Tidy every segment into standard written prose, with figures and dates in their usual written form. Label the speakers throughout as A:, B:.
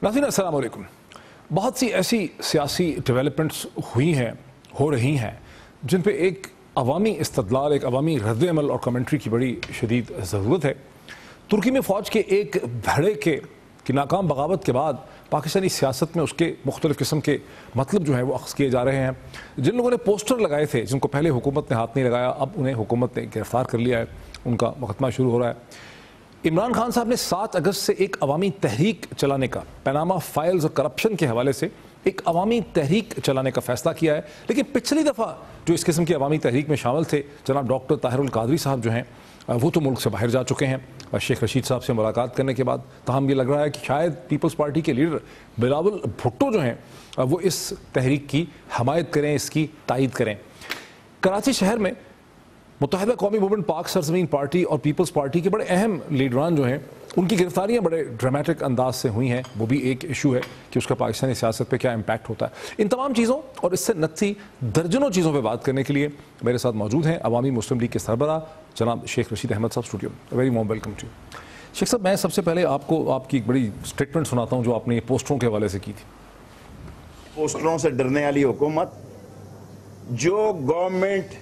A: नाज़रीन अस्सलाम वालेकुम। बहुत सी ऐसी सियासी डेवलपमेंट्स हुई हैं, हो रही हैं, जिन पे एक अवामी इस्तदलाल, एक अवामी रद्द-ए-अमल और कमेंट्री की बड़ी शदीद ज़रूरत है। तुर्की में फ़ौज के एक धड़े की नाकाम बगावत के बाद पाकिस्तानी सियासत में उसके मुख्तलिफ़ किस्म के मतलब जो है वो अख्ज़ किए जा रहे हैं। जिन लोगों ने पोस्टर लगाए थे, जिनको पहले हुकूमत ने हाथ नहीं लगाया, अब उन्हें हुकूमत ने गिरफ़्तार कर लिया है, उनका मुकदमा शुरू हो रहा है। इमरान खान साहब ने 7 अगस्त से एक अवामी तहरीक चलाने का, पनामा फाइल्स और करप्शन के हवाले से एक अवामी तहरीक चलाने का फ़ैसला किया है। लेकिन पिछली दफ़ा जो इस किस्म की अवामी तहरीक में शामिल थे, जनाब डॉक्टर ताहिरुल कादरी साहब जो हैं, वो तो मुल्क से बाहर जा चुके हैं शेख रशीद साहब से मुलाकात करने के बाद। ताहम ये लग रहा है कि शायद पीपल्स पार्टी के लीडर बिलावल भुट्टो जो हैं वो इस तहरीक की हमायत करें, इसकी तायीद करें। कराची शहर में मुत्तहिदा कौमी मूवमेंट पाक सरजमीन पार्टी और पीपल्स पार्टी के बड़े अहम लीडरान जो हैं, उनकी गिरफ्तारियां बड़े ड्रामेटिक अंदाज से हुई हैं। वो भी एक इशू है कि उसका पाकिस्तानी सियासत पे क्या इम्पैक्ट होता है। इन तमाम चीज़ों और इससे नत्थी दर्जनों चीज़ों पे बात करने के लिए मेरे साथ मौजूद हैं अवामी मुस्लिम लीग के सरबराह जनाब Sheikh Rashid Ahmad Sahab studio. Very warm welcome to Sheikh Sahab. मैं सबसे पहले आपको आपकी एक बड़ी स्टेटमेंट सुनाता हूँ जो आपने पोस्टरों के हवाले से की थी।
B: पोस्टरों से डरने वाली हुकूमत, जो गवर्नमेंट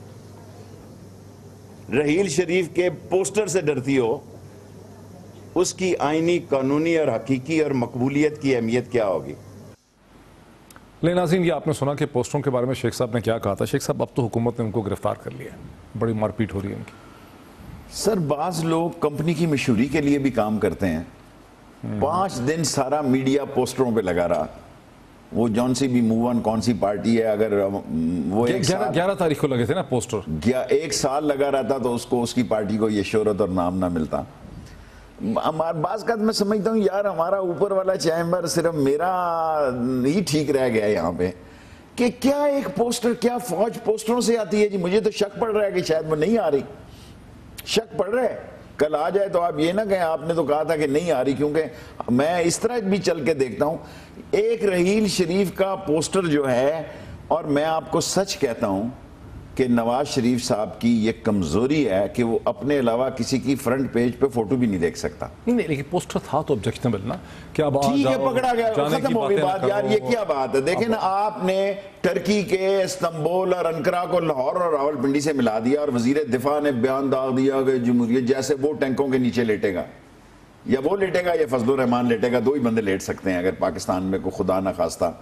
B: रहील शरीफ के पोस्टर से डरती हो, उसकी आईनी, कानूनी और हकीकी और मकबूलियत की अहमियत क्या होगी।
A: ले नाज़रीन, ये आपने सुना कि पोस्टरों के बारे में शेख साहब ने क्या कहा था। शेख साहब, अब तो हुकूमत ने उनको गिरफ्तार कर लिया है, बड़ी मारपीट हो रही है उनकी।
C: सर, बाज लोग कंपनी की मशहूरी के लिए भी काम करते हैं। 5 दिन सारा मीडिया पोस्टरों पे लगा रहा। वो जौन सी भी मूव ऑन कौन सी पार्टी है, अगर वो
A: 11 तारीख को लगे थे ना पोस्टर,
C: 1 साल लगा रहता तो उसको, उसकी पार्टी को ये शोहरत और नाम ना मिलता। बाज़ का मैं समझता हूँ यार, हमारा ऊपर वाला चैम्बर सिर्फ मेरा ही ठीक रह गया यहाँ पे कि क्या एक पोस्टर, क्या फौज पोस्टरों से आती है जी। मुझे तो शक पड़ रहा है कि शायद वो नहीं आ रही। शक पड़ रहा है, कल आ जाए तो आप ये ना कहें आपने तो कहा था कि नहीं आ रही। क्योंकि मैं इस तरह भी चल के देखता हूं, एक रहील शरीफ का पोस्टर जो है, और मैं आपको सच कहता हूं कि नवाज शरीफ साहब की ये कमजोरी है कि वो अपने अलावा किसी की फ्रंट पेज पे फोटो भी नहीं देख सकता।
A: नहीं, लेकिन पोस्टर था तो ऑब्जेक्शनेबल ना। क्या बात,
C: ठीक है, पकड़ा गया, खत्म हो गई बात यार। ये क्या बात है। देखें ना, आपने टर्की के इस्तांबुल और अंकारा को लाहौर और रावलपिंडी से मिला दिया, और वजीर दिफा ने बयान दाग दिया कि जमहूरियत जैसे वो टैंकों के नीचे लेटेगा, या वो लेटेगा या फजलुर रहमान लेटेगा। 2 ही बंदे लेट सकते हैं अगर पाकिस्तान में को खुदा ना खास्ता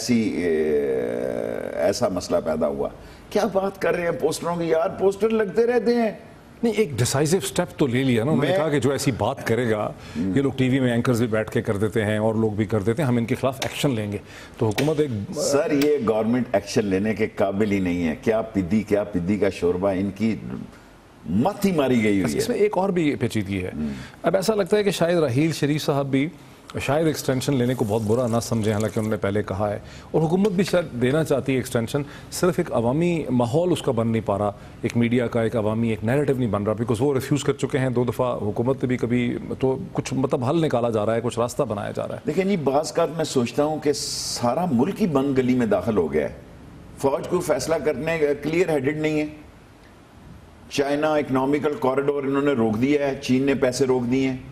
C: ऐसा मसला पैदा हुआ। क्या बात कर रहे हैं पोस्टरों की यार, पोस्टर लगते रहते हैं।
A: नहीं, एक डिसाइसिव स्टेप तो ले लिया ना उन्होंने। कहा कि जो ऐसी बात करेगा, ये लोग टीवी में एंकर्स भी बैठ के कर देते हैं और लोग भी कर देते हैं, हम इनके खिलाफ एक्शन लेंगे। तो हुकूमत एक
C: सर, ये गवर्नमेंट एक्शन लेने के काबिल ही नहीं है। क्या पिद्दी का शोरबा, इनकी मत ही मारी गई हुई है।
A: इसमें एक और भी पेचीदगी है। अब ऐसा लगता है कि शायद रहील शरीफ साहब भी शायद एक्सटेंशन लेने को बहुत बुरा ना समझें, हालांकि उन्होंने पहले कहा है, और हुकूमत भी शायद देना चाहती है एक्सटेंशन। सिर्फ एक अवामी माहौल उसका बन नहीं पा रहा, एक मीडिया का एक अवामी एक नैरेटिव नहीं बन रहा, बिकॉज वो रिफ्यूज़ कर चुके हैं 2 दफ़ा। हुकूमत ने भी कभी तो कुछ मतलब हल निकाला जा रहा है, कुछ रास्ता बनाया जा रहा है।
C: लेकिन ये बाज़ का मैं सोचता हूँ कि सारा मुल्क ही बंद गली में दाखिल हो गया है। फौज को फैसला करने क्लियर हेडेड नहीं है। चाइना इकनॉमिकल कॉरिडोर इन्होंने रोक दिया है, चीन ने पैसे रोक दिए हैं,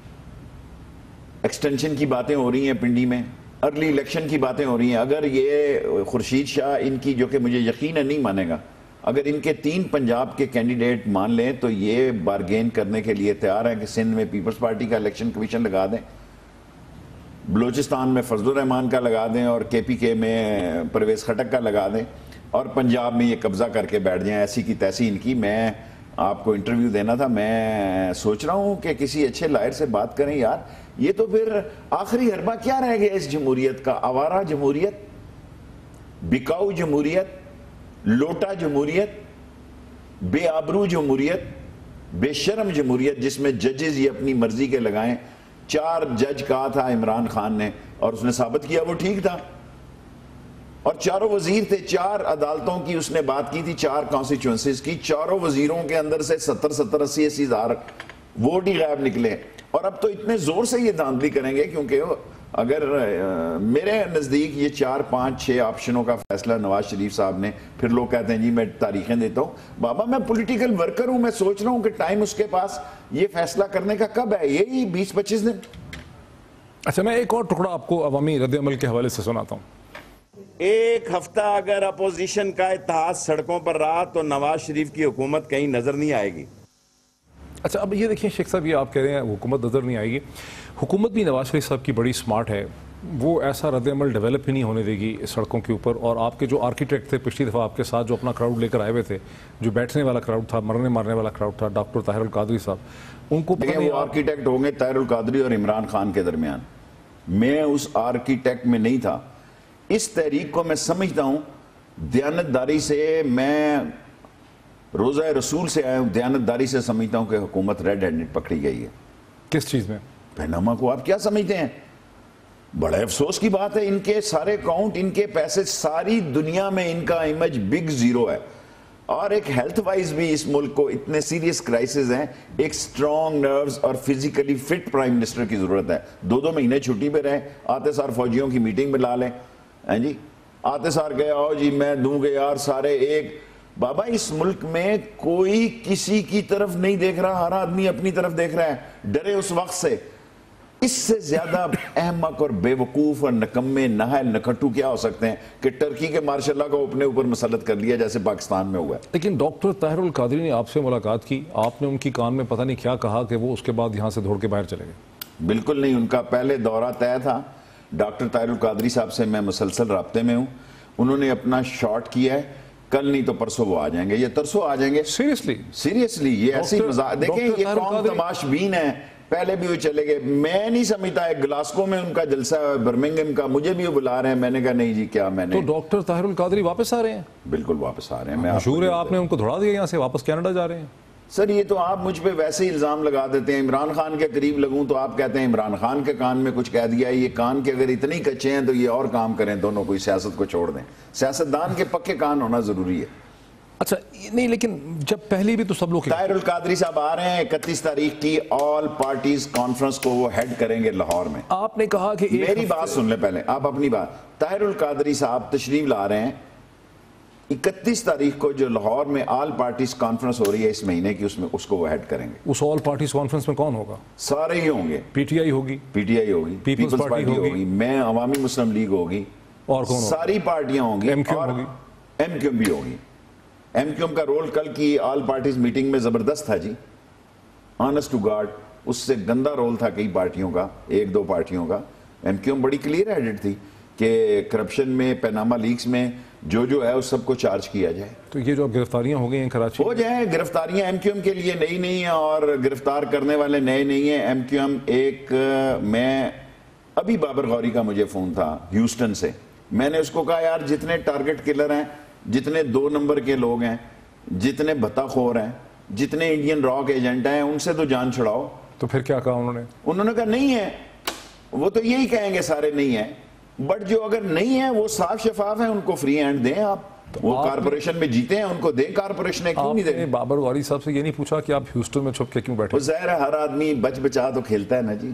C: एक्सटेंशन की बातें हो रही हैं पिंडी में, अर्ली इलेक्शन की बातें हो रही हैं। अगर ये खुर्शीद शाह इनकी, जो कि मुझे यकीन है नहीं मानेगा, अगर इनके 3 पंजाब के कैंडिडेट मान लें तो ये बारगेन करने के लिए तैयार है कि सिंध में पीपल्स पार्टी का इलेक्शन कमीशन लगा दें, बलूचिस्तान में फजलुर रहमान का लगा दें, और KPK में परवेज़ खटक का लगा दें, और पंजाब में ये कब्जा करके बैठ जाएं। ऐसी की तैसी इनकी। मैं आपको इंटरव्यू देना था, मैं सोच रहा हूँ कि किसी अच्छे लायर से बात करें यार। ये तो फिर आखिरी हरबा क्या रह गया इस जमहूरियत का? आवारा जमहूरियत, बिकाऊ जमहूरियत, लोटा जमहूरियत, बेआबरू जमहूरियत, बेशर्म जमहूरियत, जिसमें जजेस ये अपनी मर्जी के लगाएं। 4 जज कहा था इमरान खान ने, और उसने साबित किया वो ठीक था। और 4 वजीर थे, 4 अदालतों की उसने बात की थी, 4 कॉन्स्टिट्यूंसीज की। 4 वजीरों के अंदर से 70-70, 80-80 हज़ार वोट ही गायब निकले। और अब तो इतने जोर से ये धांधली करेंगे, क्योंकि अगर मेरे नज़दीक ये 4, 5, 6 ऑप्शनों का फैसला नवाज शरीफ साहब ने, फिर लोग कहते हैं जी मैं तारीखें देता हूँ। बाबा, मैं पॉलिटिकल वर्कर हूँ, मैं सोच रहा हूँ कि टाइम उसके पास ये फैसला करने का कब है? यही 20-25 दिन।
A: اچھا میں ایک اور ٹکڑا آپ کو عوامی رد عمل کے حوالے سے سناتا ہوں.
B: ایک ہفتہ اگر اپوزیشن کا اتحاد سڑکوں پر رہا تو نواز شریف کی حکومت کہیں نظر نہیں آئے گی.
A: اچھا اب یہ دیکھیں شیخ صاحب، یہ آپ کہہ رہے ہیں حکومت نظر نہیں آئے گی. حکومت بھی نواز شریف صاحب کی بڑی سمارٹ ہے، وہ ایسا رد عمل ڈیولپ ہی نہیں ہونے دے گی سڑکوں کے اوپر. اور آپ کے جو آرکیٹیکٹ تھے پچھلی دفعہ آپ کے ساتھ جو اپنا کراؤڈ لے کر آئے ہوئے تھے، جو بیٹھنے والا کراؤڈ تھا، مرنے مارنے والا کراؤڈ تھا، ڈاکٹر طاہر القادری صاحب، ان کو
C: دیکھیں وہ آرکیٹیکٹ ہوں گے طاہر القادری اور عمران خان کے درمیان. میں اس آرکیٹیکٹ میں نہیں تھا. اس تحریک کو میں سمجھتا ہوں دیانتداری سے، میں روزہ رسول سے آیا ہوں، دیانتداری سے سمجھتا ہوں کہ حکومت ریڈ ہینڈڈ پکڑی گئی ہے.
A: کس چیز میں؟
C: پیناما کو آپ کیا سمجھتے ہیں؟ بڑے افسوس کی بات ہے، ان کے سارے اکاؤنٹ، ان کے پیسے، ساری دنیا میں ان کا امیج بگ زیرو ہے. اور ایک ہیلتھ وائز بھی اس ملک کو اتنے سیریس کرائسز ہیں، ایک سٹرونگ نروز اور فزیکلی فٹ پرائم منسٹر کی ضرورت ہے. 2 مہینے چھٹی پہ رہیں، آتے سار فوجیوں کی میٹنگ میں لا لیں، جی آتے سار گئے آؤ جی میں دوں گے یار سارے ایک. بابا اس ملک میں کوئی کسی کی طرف نہیں دیکھ رہا، ہر آدمی اپنی طرف دیکھ رہا ہے. ڈرے اس وقت سے. اس سے زیادہ احمق اور بے وقوف اور نکمے نااہل نکھٹو کیا ہو سکتے ہیں کہ ٹرکی کے مارشل لا کو اپنے اوپر مسلط کر لیا جیسے پاکستان میں ہوا ہے.
A: لیکن ڈاکٹر طاہر القادری نے آپ سے ملاقات کی، آپ نے ان کی کان میں پتہ نہیں کیا کہا کہ وہ اس کے بعد یہاں سے دوڑ کے باہر چلے گئے.
C: بالکل نہیں، ان کا پہلے دورہ طے تھا. ڈاکٹر طاہر القادری صاحب سے میں مسلسل رابطے میں ہوں. انہوں نے اپنا شارٹ کیا ہے، کل نہیں تو پرسوں وہ آ جائیں گے، یہ ترسوں آ جائیں گے. سیریسلی یہ ایسی مزاح. دیکھیں یہ قوم تماش بین ہے، پہلے بھی وہ چلے گئے. میں نہیں سمجھتا ہے گلاسکو میں ان کا جلسہ ہے، برمنگھم کا، مجھے بھی وہ بلا رہے ہیں. میں نے کہا نہیں جی کیا میں نے.
A: تو ڈاکٹر طاہر القادری واپس آ رہے ہیں؟
C: بالکل واپس آ رہے ہیں.
A: مشہور ہے آپ نے ان کو دھڑا دیا یہاں سے، واپس کینیڈا جا رہے ہیں.
C: سر یہ تو آپ مجھ پہ ویسے ہی الزام لگا دیتے ہیں. عمران خان کے قریب لگوں تو آپ کہتے ہیں عمران خان کے کان میں کچھ کہہ دیا ہے. یہ کان کے اگر اتنے ہی کچے ہیں تو یہ اور کام کریں دونوں، کوئی سیاست کو چھوڑ دیں. سیاستدان کے پکے کان ہونا ضروری ہے.
A: اچھا نہیں لیکن جب پہلی بھی تو سب لوگ
C: طاہر القادری صاحب آ رہے ہیں 31 تاریخ کی آل پارٹیز کانفرنس کو وہ ہیڈ کریں گے لاہور میں.
A: آپ نے کہا کہ
C: میری بات سن لیں پہلے، آپ اپنی بات. طاہر القادری صاحب تشریف لا رہے ہیں 31 تاریخ کو جو لاہور میں آل پارٹیز کانفرنس ہو رہی ہے اس مہینے کی، اس میں اس کو وہ ہیڈ کریں گے.
A: اس آل پارٹیز کانفرنس میں کون ہوگا؟
C: سارے ہی ہوں گے.
A: پی ٹی آئی ہوگی،
C: پی ٹی آئی ہوگی، پیپلز پارٹی ہوگی، میں عوامی مسلم لیگ ہوگی،
A: اور کون؟
C: ساری پارٹیاں ہوں گی،
A: ایم کیو ہوگی،
C: ایم کیو بھی ہوگی. ایم کیو ایم کا رول کل کی آل پارٹیز میٹنگ میں زبردست تھا جی، آنسٹ ٹو گاڈ. اس سے گندا رول تھا کئی پارٹیوں کا، 1-2 پارٹیوں کا. ایم کیو ایم بڑی کلیئر ہیڈڈ تھی کہ کرپشن میں، پیناما لیکس میں جو ہے اس سب کو چارج کیا جائے.
A: تو یہ جو گرفتاریاں ہو گئی ہیں کراچی
C: ہو جائیں. گرفتاریاں ایم کیو ایم کے لیے نئی نہیں ہیں اور گرفتار کرنے والے نئے نہیں ہیں. ایم کیو ایم ایک، میں ابھی بابر غوری کا مجھے فون تھا ہیوسٹن سے، میں نے اس کو کہا یار جتنے ٹارگٹ کلر ہیں، جتنے 2 نمبر کے لوگ ہیں، جتنے بھتہ خور ہیں، جتنے انڈین راک ایجنٹ ہیں، ان سے تو جان چھڑاؤ.
A: تو پھر کیا کہا انہوں نے کہا
C: نہیں ہے. وہ تو یہی کہیں گے سارے نہیں ہیں، بٹ جو اگر نہیں ہیں وہ صاف شفاف ہیں، ان کو فری ہینڈ دیں. آپ وہ کارپوریشن میں جیتے ہیں، ان کو دیں. کارپوریشن کیوں نہیں دیں؟
A: بابر غوری صاحب سے یہ نہیں پوچھا کہ آپ ہیوسٹن میں چھپ کے کیوں بیٹھے؟
C: وہ ظاہر ہے ہر آدمی بچ بچا تو کھیلتا ہے نا جی.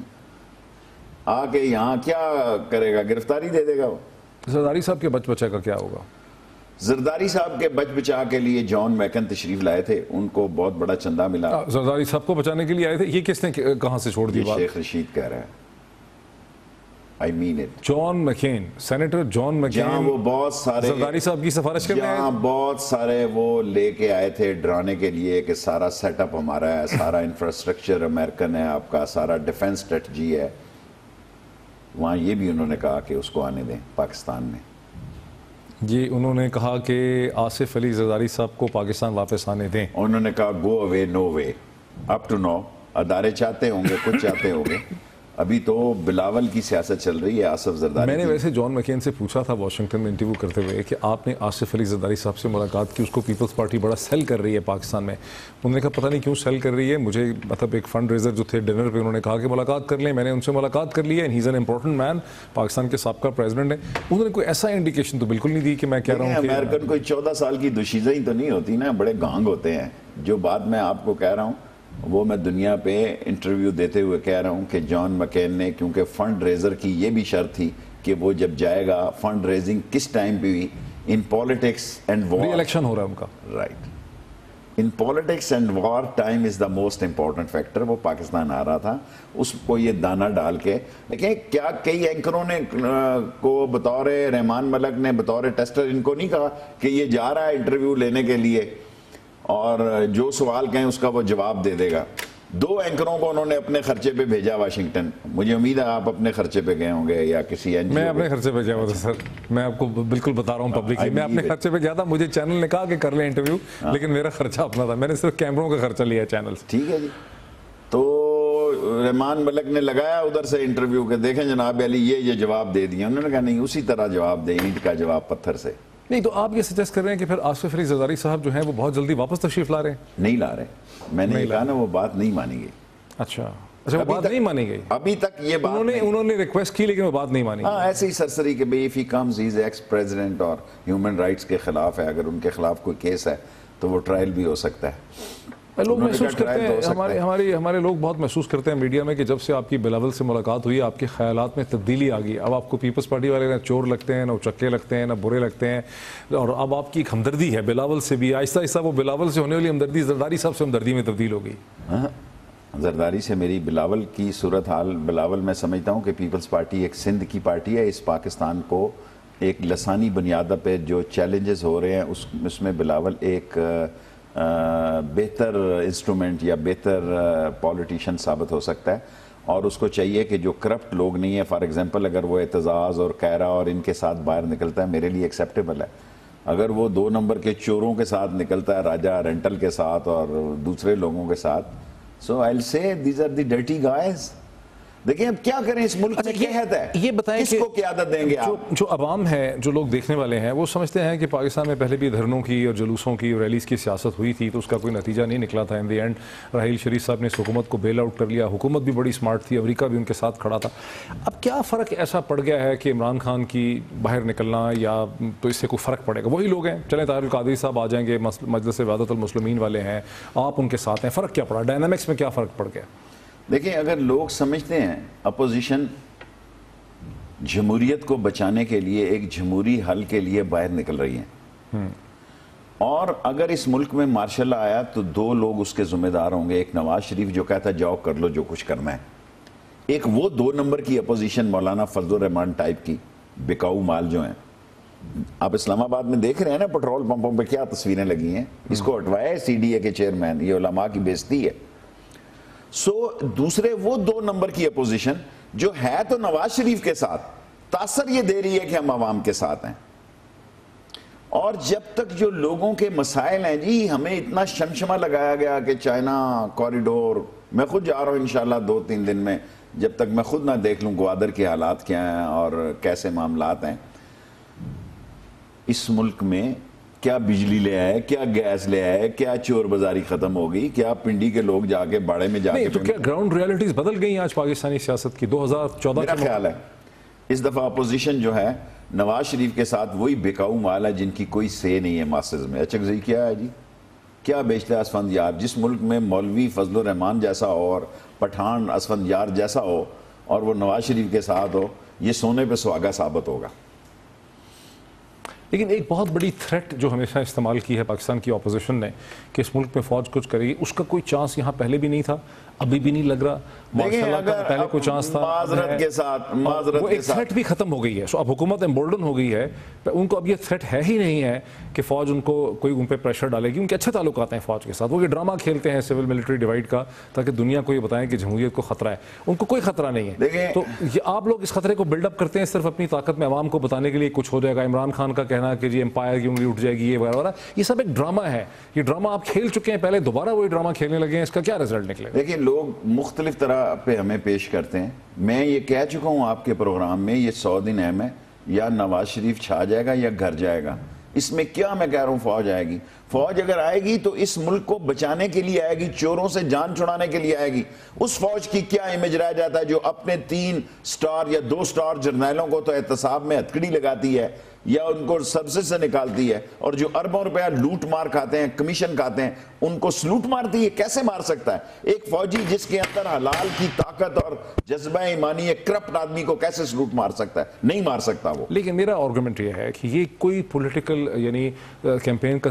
C: آ کے یہاں کیا کرے گا؟ گرفتاری دے دے گا. وہ
A: زرداری صاحب کے بچ بچے کا کیا ہوگا؟
C: زرداری صاحب کے بچ بچا کے لیے جان میکن تشریف لائے تھے، ان کو بہت بڑا چندہ ملا.
A: زرداری صاحب کو بچانے کے لیے آئے تھے. یہ کس نے کہاں سے چھوڑ دی بات؟
C: شیخ رشید کہہ رہا ہے. I mean it.
A: John McCain, senator John McCain,
C: جہاں وہ بہت سارے
A: زرداری صاحب کی سفارش کرنے آئے،
C: جہاں بہت سارے وہ لے کے آئے تھے ڈرانے کے لیے کہ سارا سیٹ اپ ہمارا ہے، سارا انفراسٹرکچر امریکن ہے، آپ کا سارا ڈیفنس اسٹریٹجی ہے. وہاں یہ بھی انہوں نے کہا کہ اس کو آنے دیں پاکستان میں.
A: یہ انہوں نے کہا کہ آصف علی زرداری صاحب کو پاکستان واپس آنے دیں.
C: انہوں نے کہا گو اوے نو وے. اپ ٹو نو ادارے چاہتے ہوں گے، کچھ چاہتے ہوں گے. ابھی تو بلاول کی سیاست چل رہی ہے آصف زرداری.
A: میں نے ویسے جان مکین سے پوچھا تھا واشنگٹن میں انٹرویو کرتے ہوئے کہ آپ نے آصف علی زرداری صاحب سے ملاقات کی، اس کو پیپلز پارٹی بڑا سیل کر رہی ہے پاکستان میں. انہوں نے کہا پتہ نہیں کیوں سیل کر رہی ہے. مجھے مطلب ایک فنڈ ریزر جو تھے ڈنر پہ، انہوں نے کہا کہ ملاقات کر لیں. میں نے ان سے ملاقات کر لی ہے. He is an important man, Pakistan کے سابقہ پریزیڈنٹ ہیں. انہوں نے کوئی ایسا انڈیکیشن تو بالکل نہیں دی کہ میں کہہ رہا ہوں کہ
C: امریکن کوئی 14 سال کی دوشیزہ ہی تو نہیں ہوتی نا، بڑے گانگ ہوتے ہیں. جو بات میں آپ کو کہہ رہا ہوں وہ میں دنیا پہ انٹرویو دیتے ہوئے کہہ رہا ہوں کہ جان مکین نے، کیونکہ فنڈ ریزر کی یہ بھی شرط تھی کہ وہ جب جائے گا فنڈ ریزنگ کس ٹائم پہ ہوئی، in politics and war,
A: re election ہو رہا ہے ان کا،
C: right. In politics and war time is the most important factor. وہ پاکستان آ رہا تھا, اس کو یہ دانہ ڈال کے دیکھیں کیا کئی اینکروں نے کو بطور رحمان ملک نے بطور ٹیسٹر ان کو نہیں کہا کہ یہ جا رہا ہے انٹرویو لینے کے لیے اور جو سوال کہیں اس کا وہ جواب دے دے گا. 2 اینکروں کو انہوں نے اپنے خرچے پہ بھیجا واشنگٹن. مجھے امید ہے آپ اپنے خرچے پہ گئے ہوں گے یا کسی این جی او.
A: میں اپنے خرچے پہ گیا ہوا تھا سر, میں آپ کو بالکل بتا رہا ہوں پبلکلی, میں اپنے خرچے پہ گیا تھا. مجھے چینل نے کہا کہ کر لیں انٹرویو, لیکن میرا خرچہ اپنا تھا, میں نے صرف کیمروں کا خرچہ لیا چینل سے.
C: ٹھیک ہے جی. تو رحمان ملک نے لگایا ادھر سے انٹرویو کہ دیکھیں جناب علی یہ جواب دے دیا. انہوں نے کہا نہیں اسی طرح جواب دیں, اینٹ کا جواب پتھر سے.
A: نہیں تو آپ یہ سجیسٹ کر رہے ہیں کہ پھر آصف علی زرداری صاحب جو ہیں وہ بہت جلدی واپس تشریف لا رہے ہیں؟
C: نہیں لا رہے, میں نے کہا نا وہ بات نہیں مانی گئی.
A: اچھا وہ بات نہیں مانی گئی
C: ابھی تک. یہ بات
A: انہوں نے ریکویسٹ کی لیکن وہ بات نہیں مانی.
C: ہاں ایسے ہی سرسری کہ بھئی if he comes he is ex president اور ہیومن رائٹس کے خلاف ہے, اگر ان کے خلاف کوئی کیس ہے تو وہ ٹرائل بھی ہو سکتا ہے.
A: لوگ محسوس کرتے ہیں, ہمارے لوگ بہت محسوس کرتے ہیں میڈیا میں کہ جب سے آپ کی بلاول سے ملاقات ہوئی آپ کے خیالات میں تبدیلی آ گئی. اب آپ کو پیپلز پارٹی والے نہ چور لگتے ہیں, نہ اچکے لگتے ہیں, نہ برے لگتے ہیں, اور اب آپ کی ایک ہمدردی ہے بلاول سے بھی. آہستہ آہستہ وہ بلاول سے ہونے والی ہمدردی زرداری صاحب سے ہمدردی میں تبدیل ہو گئی.
C: زرداری سے میری بلاول کی صورتحال, بلاول میں سمجھتا ہوں کہ پیپلز پارٹی ایک سندھ کی پارٹی ہے. اس پاکستان کو ایک لسانی بنیاد پہ جو چیلنجز ہو رہے ہیں اس میں بلاول ایک بہتر انسٹرومنٹ یا بہتر پولیٹیشین ثابت ہو سکتا ہے. اور اس کو چاہیے کہ جو کرپٹ لوگ نہیں ہیں, فار ایگزامپل اگر وہ اعتزاز اور کیرا اور ان کے ساتھ باہر نکلتا ہے میرے لیے ایکسیپٹیبل ہے. اگر وہ 2 نمبر کے چوروں کے ساتھ نکلتا ہے, راجہ رینٹل کے ساتھ اور دوسرے لوگوں کے ساتھ, so I'll say these are the dirty guys. دیکھیں اب کیا کریں, اس ملک میں قیادت ہے,
A: یہ بتائیں
C: کس کو قیادت دیں گے آپ؟
A: جو عوام ہے, جو لوگ دیکھنے والے ہیں, وہ سمجھتے ہیں کہ پاکستان میں پہلے بھی دھرنوں کی اور جلوسوں کی اور ریلیز کی سیاست ہوئی تھی تو اس کا کوئی نتیجہ نہیں نکلا تھا. ان دی اینڈ راحیل شریف صاحب نے اس حکومت کو بیل آؤٹ کر لیا. حکومت بھی بڑی سمارٹ تھی, امریکہ بھی ان کے ساتھ کھڑا تھا. اب کیا فرق ایسا پڑ گیا ہے کہ عمران خان کی باہر نکلنا یا تو اس سے کوئی فرق پڑے گا؟ وہی لوگ ہیں, چلیں طاہر القادری صاحب آ جائیں گے, مجلس وحدت المسلمین والے ہیں, آپ ان کے ساتھ ہیں, فرق کیا پڑا؟ ڈائنامکس میں کیا فرق پڑ گیا؟
C: دیکھیں اگر لوگ سمجھتے ہیں اپوزیشن جمہوریت کو بچانے کے لیے ایک جمہوری حل کے لیے باہر نکل رہی ہیں, اور اگر اس ملک میں مارشل لا آیا تو 2 لوگ اس کے ذمہ دار ہوں گے. ایک نواز شریف جو کہتا ہے جاؤ کر لو جو کچھ کرنا ہے, ایک وہ 2 نمبر کی اپوزیشن مولانا فضل الرحمان ٹائپ کی بکاؤ مال جو ہیں. آپ اسلام آباد میں دیکھ رہے ہیں نا پٹرول پمپوں پہ کیا تصویریں لگی ہیں, اس کو ہٹوایا ہے سی ڈی اے کے چیئرمین. یہ علماء کی بےزتی ہے. دوسرے وہ 2 نمبر کی اپوزیشن جو ہے تو نواز شریف کے ساتھ, تاثر یہ دے رہی ہے کہ ہم عوام کے ساتھ ہیں. اور جب تک جو لوگوں کے مسائل ہیں, جی ہمیں اتنا شمشمہ لگایا گیا کہ چائنا کوریڈور, میں خود جا رہا ہوں انشاءاللہ 2-3 دن میں, جب تک میں خود نہ دیکھ لوں گوادر کے حالات کیا ہیں اور کیسے معاملات ہیں. اس ملک میں کیا بجلی لے آئے, کیا گیس لے آئے, کیا چور بازاری ختم ہو گئی, کیا پنڈی کے لوگ جا کے باڑے میں جا کے,
A: تو کیا گراؤنڈ ریالٹیز بدل گئی آج پاکستانی سیاست کی 2014
C: میرا خیال ہے اس دفعہ اپوزیشن جو ہے نواز شریف کے ساتھ وہی بکاؤ مال ہے جن کی کوئی سے نہیں ہے ماسز میں. اچھا کیا ہے جی, کیا بیچتا ہے اسفند یار؟ جس ملک میں مولوی فضل الرحمان جیسا ہو اور پٹھان اسفند یار جیسا ہو اور وہ نواز شریف کے ساتھ ہو, یہ سونے پہ سہاگا ثابت ہوگا.
A: لیکن ایک بہت بڑی تھریٹ جو ہمیشہ استعمال کی ہے پاکستان کی اپوزیشن نے کہ اس ملک میں فوج کچھ کرے گی, اس کا کوئی چانس یہاں پہلے بھی نہیں تھا, ابھی بھی نہیں لگ رہا. پہلے کوئی چانس تھا,
C: معذرت کے ساتھ
A: وہ ایک تھریٹ بھی ختم ہو گئی ہے. اب حکومت امبولڈن ہو گئی ہے, ان کو اب یہ تھریٹ ہے ہی نہیں ہے کہ فوج ان کو کوئی ان پہ پریشر ڈالے گی. ان کے اچھے تعلقات ہیں فوج کے ساتھ, وہ یہ ڈرامہ کھیلتے ہیں سول ملٹری ڈیوائڈ کا تاکہ دنیا کو یہ بتائیں کہ جمہوریت کو خطرہ ہے. ان کو کوئی خطرہ نہیں ہے. تو یہ آپ لوگ اس خطرے کو بلڈ اپ کرتے ہیں صرف اپنی طاقت میں عوام کو بتانے کے لیے کچھ ہو جائے گا. عمران خان کا کہنا کہ جی امپائر کی انگلی اٹھ جائے گی, یہ وغیرہ, یہ سب ایک ڈرامہ ہے. یہ ڈرامہ آپ کھیل چکے ہیں پہلے, دوبارہ وہی ڈرامہ کھیلنے لگے ہیں. اس کا کیا رزلٹ نکلے؟
C: دیکھیں لوگ مختلف طرح پہ ہمیں پیش کرتے ہیں. میں یہ کہہ چکا ہوں آپ کے پروگرام میں, یہ 100 دن اہم ہے, یا نواز شریف چھا جائے گا یا گھر جائے گا. اس میں کیا میں کہہ رہا ہوں فوج آئے گی. فوج اگر آئے گی تو اس ملک کو بچانے کے لیے آئے گی, چوروں سے جان چھڑانے کے لیے آئے گی. اس فوج کی کیا امیج رہ جاتا ہے جو اپنے 3 سٹار یا 2 سٹار جرنیلوں کو تو احتساب میں ہتھکڑی لگاتی ہے یا ان کو سبسڈ سے نکالتی ہے, اور جو اربوں روپیہ لوٹ مار کھاتے ہیں, کمیشن کھاتے ہیں, ان کو سلوٹ مارتی ہے. کیسے مار سکتا ہے ایک فوجی جس کے اندر حلال کی طاقت اور جذبہ ایمانی ہے, کرپٹ آدمی کو کیسے سلوٹ مار سکتا ہے؟ نہیں مار سکتا وہ.
A: لیکن میرا آرگومنٹ یہ ہے کہ یہ کوئی پولیٹیکل یعنی کیمپین کا طریقہ نہیں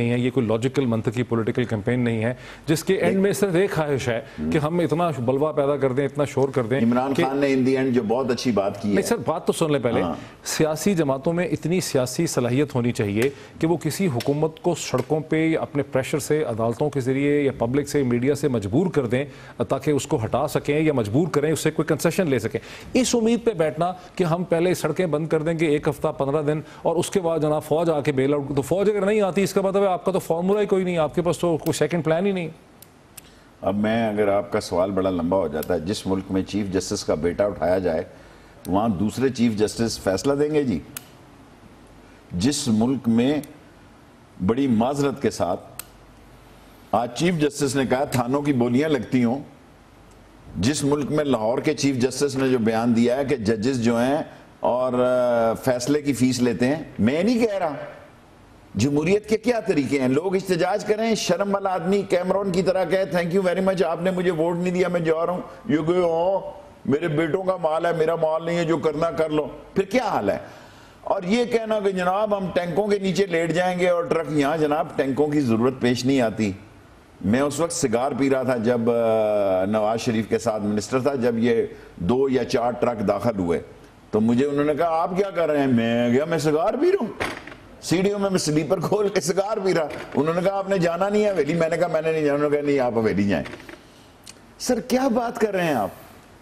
A: نہیں ہے, یہ کوئی لاجیکل منطقی پولیٹیکل کیمپین نہیں ہے جس کے اینڈ میں صرف ایک خواہش ہے کہ ہم اتنا بلوا پیدا کر دیں, اتنا شور کر دیں.
C: عمران خان نے ان دی اینڈ جو بہت اچھی بات کی ہے.
A: نہیں سر, بات تو سن لیں پہلے. سیاسی جماعتوں میں اتنی سیاسی صلاحیت ہونی چاہیے کہ وہ کسی حکومت کو سڑکوں پہ یا اپنے پریشر سے, عدالتوں کے ذریعے یا پبلک سے, میڈیا سے مجبور کر دیں تاکہ اس کو ہٹا سکیں یا مجبور کریں, اس سے کوئی کنسیشن لے سکیں. اس امید پہ بیٹھنا کہ ہم پہلے سڑکیں بند کر دیں گے 1 ہفتہ 15 دن اور اس کے بعد جناب فوج آ کے بیل آؤٹ, تو فوج اگر نہیں آتی اس کا مطلب ہے آپ کا تو فارمولا ہی کوئی نہیں, آپ کے پاس تو کوئی سیکنڈ پلان ہی نہیں.
C: اب میں, اگر آپ کا سوال بڑا لمبا ہو جاتا ہے, جس ملک میں چیف جسٹس کا بیٹا اٹھایا جائے وہاں دوسرے چیف جسٹس فیصلہ دیں گے جی. جس ملک میں بڑی معذرت کے ساتھ آج چیف جسٹس نے کہا تھانوں کی بولیاں لگتی ہوں, جس ملک میں لاہور کے چیف جسٹس نے جو بیان دیا ہے کہ ججز جو ہیں اور فیصلے کی فیس لیتے ہیں, میں نہیں کہہ رہا, جمہوریت کے کیا طریقے ہیں, لوگ احتجاج کریں, شرم والا آدمی کیمرون کی طرح کہے تھینک یو ویری مچ, آپ نے مجھے ووٹ نہیں دیا, میں جا رہا ہوں, یہ کہ میرے بیٹوں کا مال ہے, میرا مال نہیں ہے, جو کرنا کر لو, پھر کیا حال ہے. اور یہ کہنا کہ جناب ہم ٹینکوں کے نیچے لیٹ جائیں گے اور ٹرک, یہاں جناب ٹینکوں کی ضرورت پیش نہیں آتی. میں اس وقت سگار پی رہا تھا جب نواز شریف کے ساتھ منسٹر تھا, جب یہ 2 یا 4 ٹرک داخل ہوئے تو مجھے انہوں نے کہا آپ کیا کر رہے ہیں, میں گیا میں سگار پی رہا ہوں, سیڑھیوں میں سلیپر کھول کے سگار پی رہا. انہوں نے کہا آپ نے جانا نہیں ہے حویلی, میں نے کہا میں نے نہیں جانا. انہوں نے کہا نہیں آپ حویلی جائیں. سر کیا بات کر رہے ہیں آپ.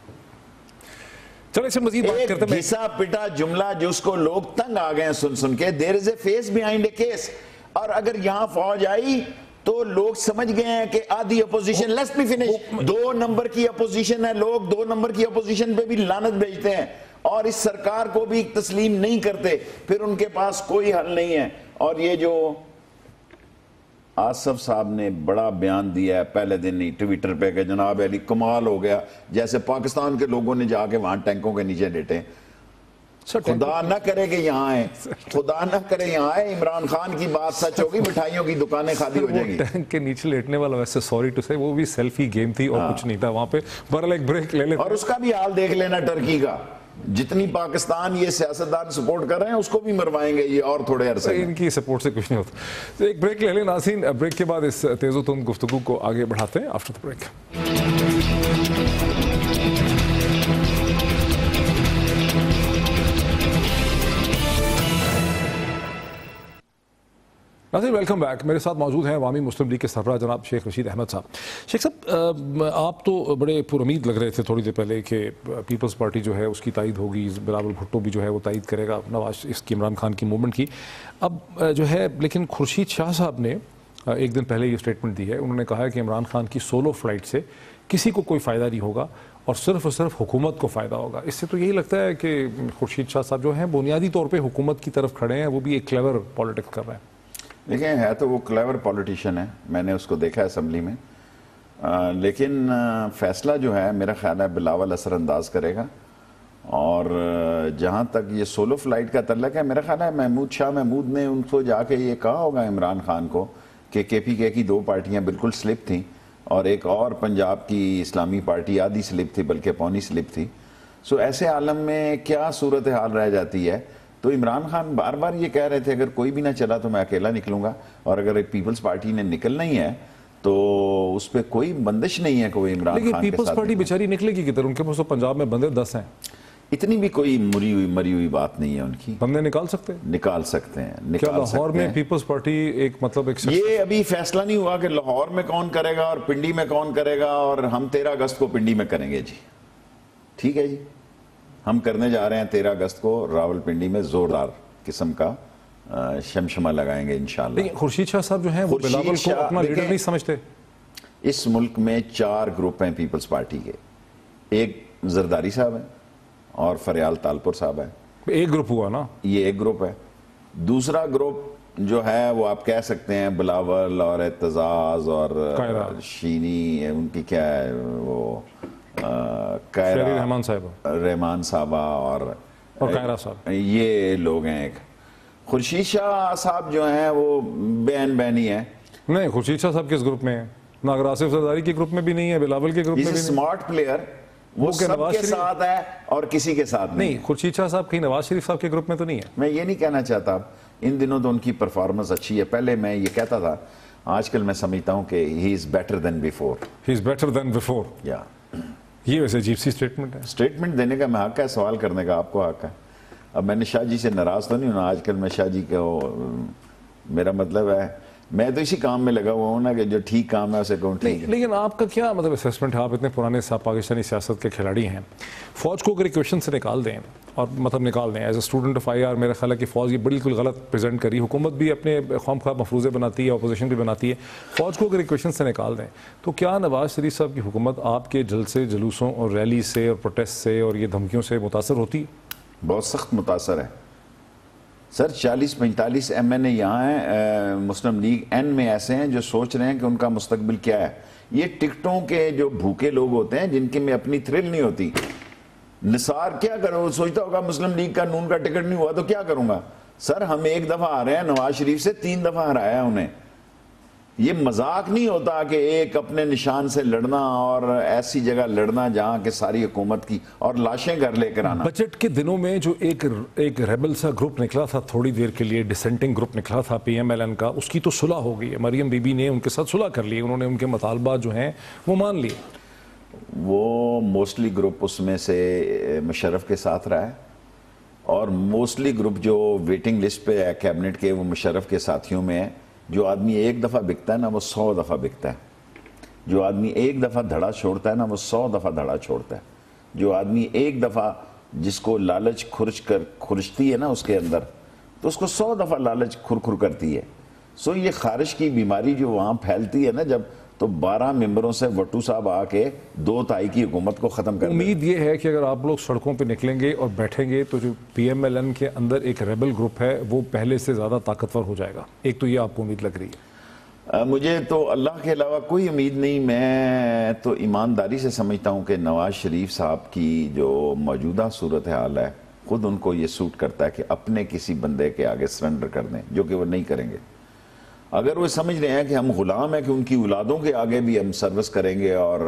A: چلو اسے مزید بات کرتے ہیں.
C: گھسا پٹا جملہ جس کو لوگ تنگ آ گئے ہیں سن سن کے, there is a face behind a case. اور اگر یہاں فوج آئی تو لوگ سمجھ گئے ہیں کہ آدھی اپوزیشن, لیٹس می فنش, 2 نمبر کی اپوزیشن ہے, لوگ 2 نمبر کی اپوزیشن پہ بھی لعنت بھیجتے ہیں اور اس سرکار کو بھی تسلیم نہیں کرتے, پھر ان کے پاس کوئی حل نہیں ہے. اور یہ جو آصف صاحب نے بڑا بیان دیا ہے پہلے دن ہی ٹویٹر پہ کہ جناب علی کمال ہو گیا, جیسے پاکستان کے لوگوں نے جا کے وہاں ٹینکوں کے نیچے لیٹے. خدا نہ کرے کہ یہاں آئے, خدا نہ کرے یہاں آئے, عمران خان کی بات سچ ہوگی, مٹھائیوں کی دکانیں خالی ہو جائیں گی.
A: ٹینک کے نیچے لیٹنے والا ویسے سوری ٹو سے وہ بھی سیلفی گیم تھی اور کچھ نہیں تھا وہاں پہ. بہرحال ایک بریک لے لیتے,
C: اور اس کا بھی حال دیکھ لینا ٹرکی کا, جتنی پاکستان یہ سیاستدان سپورٹ کر رہے ہیں اس کو بھی مروائیں گے یہ اور تھوڑے عرصے میں.
A: ان کی سپورٹ سے کچھ نہیں ہوتا. تو ایک بریک لے لیں ناظرین, بریک کے بعد اس تیز و تند گفتگو کو آگے بڑھاتے ہیں آفٹر دا بریک. ناظرین ویلکم بیک. میرے ساتھ موجود ہیں عوامی مسلم لیگ کے سربراہ جناب شیخ رشید احمد صاحب. شیخ صاحب, آپ تو بڑے پر امید لگ رہے تھے تھوڑی دیر پہلے کہ پیپلز پارٹی جو ہے اس کی تائید ہوگی, بلاول بھٹو بھی جو ہے وہ تائید کرے گا نواز اس کی عمران خان کی موومنٹ کی. اب جو ہے لیکن خورشید شاہ صاحب نے ایک دن پہلے یہ اسٹیٹمنٹ دی ہے, انہوں نے کہا ہے کہ عمران خان کی سولو فلائٹ سے کسی کو کوئی فائدہ نہیں ہوگا اور صرف حکومت کو فائدہ ہوگا. اس سے تو یہی لگتا ہے کہ خورشید شاہ صاحب جو ہیں بنیادی طور پہ حکومت کی طرف کھڑے ہیں, وہ بھی ایک کلیور پالیٹکس کر رہے ہیں.
C: دیکھیں ہے تو وہ کلیور پولیٹیشین ہے, میں نے اس کو دیکھا اسمبلی میں, لیکن فیصلہ جو ہے میرا خیال ہے بلاول اثر انداز کرے گا. اور جہاں تک یہ سولو فلائٹ کا تعلق ہے, میرا خیال ہے محمود شاہ محمود نے ان کو جا کے یہ کہا ہوگا عمران خان کو کہ کے پی کے کی 2 پارٹیاں بالکل سلپ تھیں اور ایک اور پنجاب کی اسلامی پارٹی آدھی سلپ تھی بلکہ پونی سلپ تھی. سو ایسے عالم میں کیا صورتحال رہ جاتی ہے. تو عمران خان بار بار یہ کہہ رہے تھے اگر کوئی بھی نہ چلا تو میں اکیلا نکلوں گا, اور اگر پیپلز پارٹی نے نکلنا ہی ہے تو اس پہ کوئی بندش نہیں ہے کہ وہ عمران خان کے ساتھ.
A: لیکن پیپلز پارٹی بیچاری نکلے گی کدھر, ان کے پاس تو پنجاب میں بندے 10 ہیں.
C: اتنی بھی کوئی مری ہوئی بات نہیں ہے ان کی.
A: بندے نکال سکتے ہیں,
C: نکال سکتے ہیں.
A: کیا لاہور میں پیپلز پارٹی ایک مطلب ایک
C: یہ ابھی فیصلہ نہیں ہوا کہ لاہور میں کون کرے گا اور پنڈی میں کون کرے گا, اور ہم 13 اگست کو پنڈی میں کریں گے جی. ٹھیک ہے جی, ہم کرنے جا رہے ہیں 13 اگست کو راول پنڈی میں زوردار قسم کا شمشمہ لگائیں گے انشاءاللہ.
A: لیکن خورشید شاہ صاحب جو ہیں وہ بلاول کو اپنا لیڈر نہیں سمجھتے.
C: اس ملک میں 4 گروپ ہیں پیپلز پارٹی کے. ایک زرداری صاحب ہیں اور فریال تالپور صاحب ہیں.
A: ایک گروپ ہوا نا,
C: یہ ایک گروپ ہے. دوسرا گروپ جو ہے وہ آپ کہہ سکتے ہیں بلاول اور اعتزاز اور شینی, ان کی کیا ہے وہ رحمان صاحبہ اور
A: قائرہ صاحب,
C: یہ لوگ ہیں. ایک خورشید شاہ صاحب جو ہیں وہ بینی ہیں.
A: نہیں, خورشید شاہ صاحب کس گروپ میں ہیں؟ نہ اگر آصف زرداری کے گروپ میں بھی نہیں ہے, بلاول کے گروپ میں بھی نہیں.
C: اسمارٹ پلیئر, وہ سب کے ساتھ ہے اور کسی کے ساتھ نہیں.
A: خورشید شاہ صاحب کہیں نواز شریف صاحب کے گروپ میں تو نہیں ہے.
C: میں یہ نہیں کہنا چاہتا, ان دنوں تو ان کی پرفارمنس اچھی ہے. پہلے میں یہ کہتا تھا, آج کل میں سمجھتا ہوں کہ he is better than before.
A: He is better than before.
C: یا
A: یہ ویسے عجیب سی اسٹیٹمنٹ ہے.
C: اسٹیٹمنٹ دینے کا میں حق ہے, سوال کرنے کا آپ کو حق ہے. اب میں نے شاہ جی سے ناراض تو نہیں ہونا, آج کل میں شاہ جی کو, میرا مطلب ہے میں تو اسی کام میں لگا ہوا ہوں نا کہ جو ٹھیک کام ہے اسے کہوں ٹھیک ہے.
A: لیکن آپ کا کیا مطلب اسیسمنٹ ہے, آپ اتنے پرانے پاکستانی سیاست کے کھلاڑی ہیں, فوج کو اگر ایکویشن سے نکال دیں اور مطلب نکال دیں as a student of I R, میرا خیال ہے کہ فوج یہ بالکل غلط پریزنٹ کری, حکومت بھی اپنے خواہ مخواہ مفروضے بناتی ہے, اپوزیشن بھی بناتی ہے, فوج کو اگر ایکویشن سے نکال دیں تو کیا نواز شریف صاحب کی حکومت آپ کے جلسے جلوسوں اور ریلی سے اور پروٹیسٹ سے اور یہ دھمکیوں سے متاثر ہوتی؟
C: بہت سخت متاثر ہے سر. 40-45 ایم این اے یہاں ہیں مسلم لیگ این میں ایسے ہیں جو سوچ رہے ہیں کہ ان کا مستقبل کیا ہے. یہ ٹکٹوں کے جو بھوکے لوگ ہوتے ہیں جن کے میں اپنی تھرل نہیں ہوتی. نثار کیا کرو, سوچتا ہوگا مسلم لیگ کا نون کا ٹکٹ نہیں ہوا تو کیا کروں گا. سر ہم ایک دفعہ آ رہے ہیں, نواز شریف سے 3 دفعہ ہرایا انہیں. یہ مذاق نہیں ہوتا کہ ایک اپنے نشان سے لڑنا اور ایسی جگہ لڑنا جہاں کہ ساری حکومت کی اور لاشیں گھر لے کر آنا.
A: بجٹ کے دنوں میں جو ایک ریبل سا گروپ نکلا تھا تھوڑی دیر کے لیے, ڈسینٹنگ گروپ نکلا تھا پی ایم ایل این کا, اس کی تو صلح ہو گئی ہے. مریم بی بی نے ان کے ساتھ صلح کر لی, انہوں نے ان کے مطالبات جو ہیں وہ مان لیے.
C: وہ موسٹلی گروپ اس میں سے مشرف کے ساتھ رہا ہے, اور موسٹلی گروپ جو ویٹنگ لسٹ پہ ہے کیبنٹ کے وہ مشرف کے ساتھیوں میں ہے. جو آدمی ایک دفعہ بکتا ہے نا وہ 100 دفعہ بکتا ہے. جو آدمی ایک دفعہ دھڑا چھوڑتا ہے نا وہ 100 دفعہ دھڑا چھوڑتا ہے. جو آدمی ایک دفعہ جس کو لالچ خرچتی ہے نا اس کے اندر, تو اس کو 100 دفعہ لالچ کھر کرتی ہے. سو یہ خارش کی بیماری جو وہاں پھیلتی ہے نا جب, تو 12 ممبروں سے وٹو صاحب آ کے 2 تائی کی حکومت کو ختم کر دیں.
A: امید یہ ہے کہ اگر آپ لوگ سڑکوں پہ نکلیں گے اور بیٹھیں گے تو جو پی ایم ایل این کے اندر ایک ریبل گروپ ہے وہ پہلے سے زیادہ طاقتور ہو جائے گا. ایک تو یہ آپ کو امید لگ رہی ہے؟
C: مجھے تو اللہ کے علاوہ کوئی امید نہیں. میں تو ایمانداری سے سمجھتا ہوں کہ نواز شریف صاحب کی جو موجودہ صورتحال ہے خود ان کو یہ سوٹ کرتا ہے کہ اپنے کسی بندے کے آگے سرنڈر کر دیں, جو کہ وہ نہیں کریں گے. اگر وہ سمجھ رہے ہیں کہ ہم غلام ہیں کہ ان کی اولادوں کے آگے بھی ہم سروس کریں گے اور